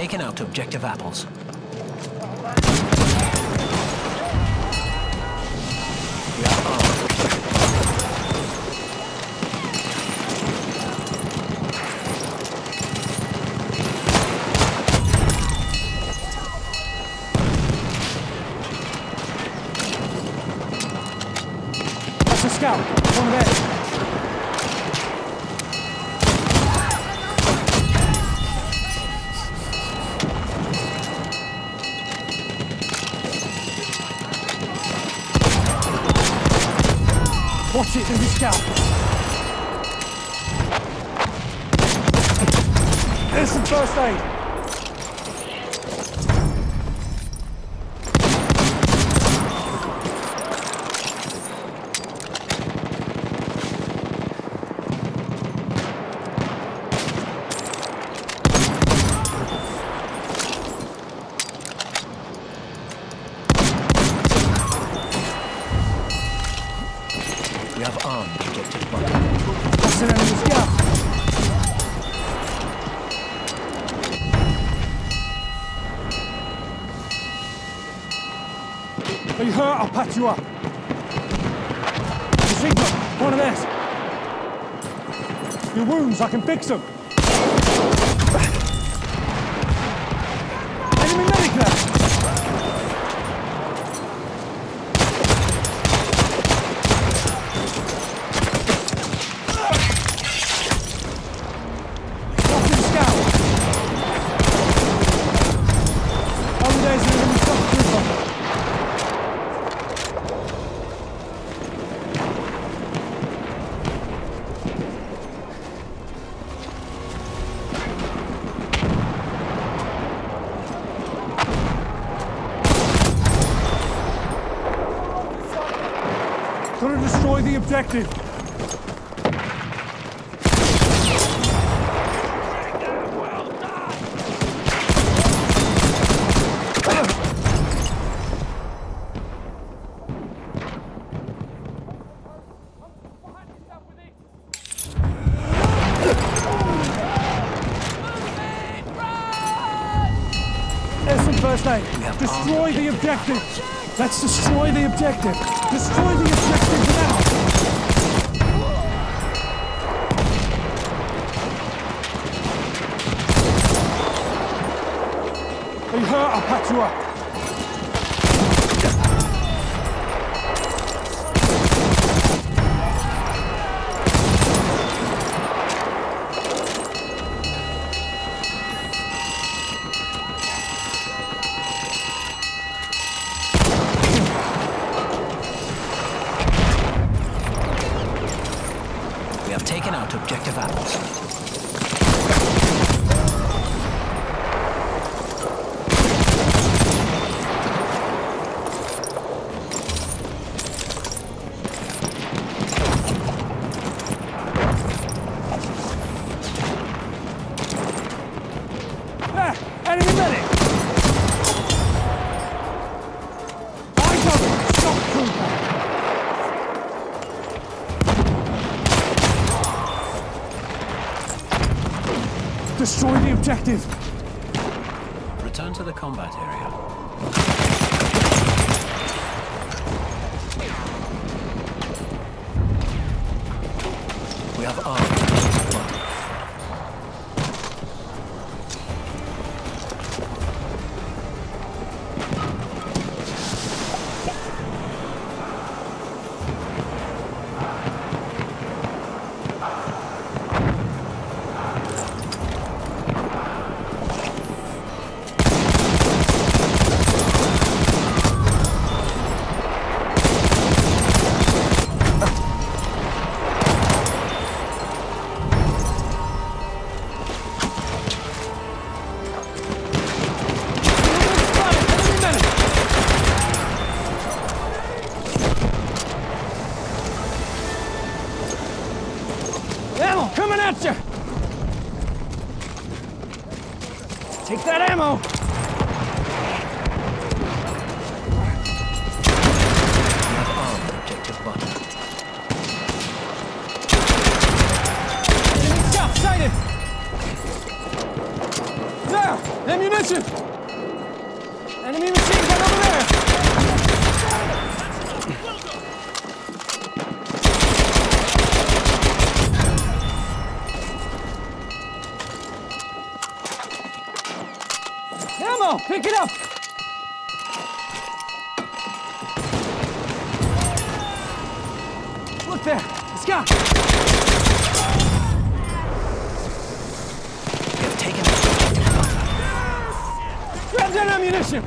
taken out objective apples. We are armed. That's a scout. One of theirs. Watch it, there's a scout. There's some first aid. We have armed objective button. That's an enemy scout. Are you hurt? I'll patch you up. The signal, one of theirs. Your wounds, I can fix them. Enemy medic there. Gotta destroy the objective. There's some first aid. Destroy the objective. Let's destroy the objective. Destroy the objective now. Are you hurt? I'll patch you up. We have taken out objective apples. There! Enemy medic! I got it! Stop trooper! Destroy the objective! Return to the combat area. We have armed objective button. Ammo coming at you! Take that ammo! We have armed objective button. Enemy scout sighted! There! Ammunition! Right there. Let's go. We have taken objective Butter. Grab that ammunition.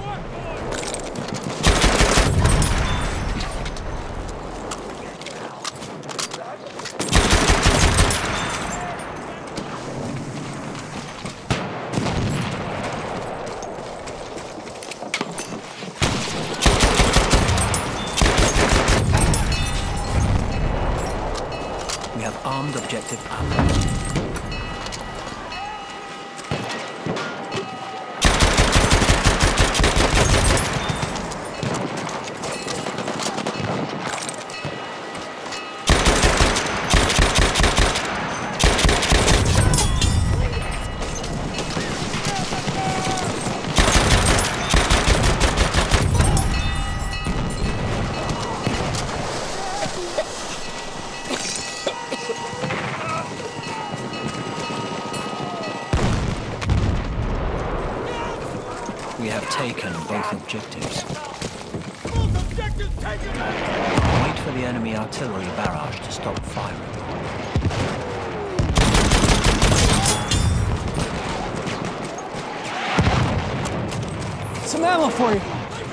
We have armed objective Alpha. We have taken both objectives. Both objectives taken! Wait for the enemy artillery barrage to stop firing. Some ammo for you.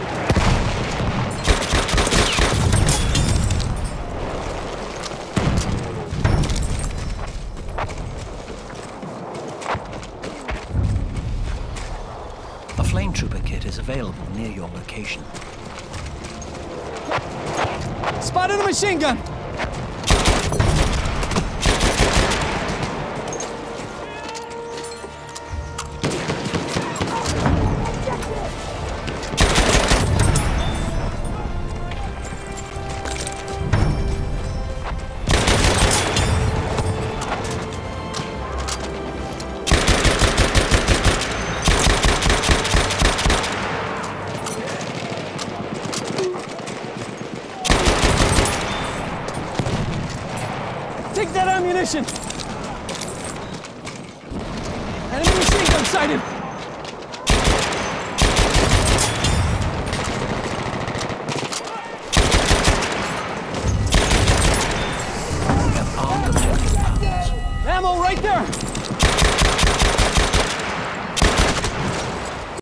A flame trooper kit is available near your location. Spotted a machine gun. Take that ammunition! Enemy machine gun sighted! We have armed objective Alphas. Ammo right there!